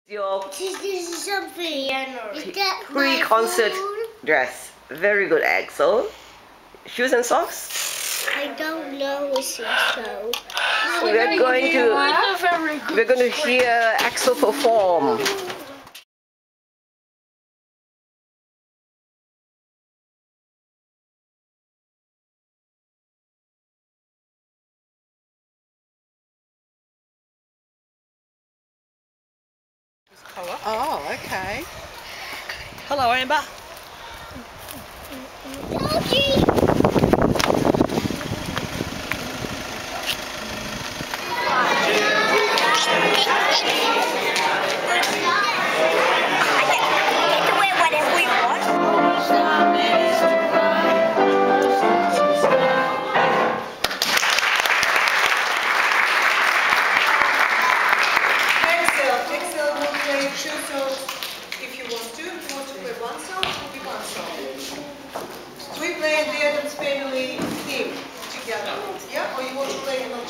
Your This is something. pre-concert dress. Very good, Axel. Shoes and socks? I don't know what so. We're going to hear Axel perform. Oh, okay. Hello, Amber. Axel will play two songs if you want to. If you want to play one song, it will be one song. We play the Adams Family theme together. Yeah? Or you want to play another